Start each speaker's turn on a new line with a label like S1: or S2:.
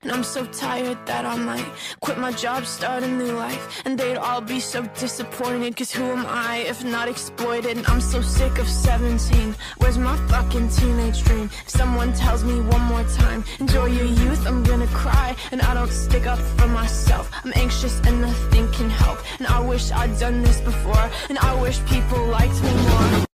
S1: And I'm so tired that I might quit my job, start a new life. And they'd all be so disappointed, cause who am I if not exploited? And I'm so sick of 17, where's my fucking teenage dream? If someone tells me one more time, enjoy your youth, I'm gonna cry. And I don't stick up for myself, I'm anxious and nothing can help. And I wish I'd done this before, and I wish people liked me more.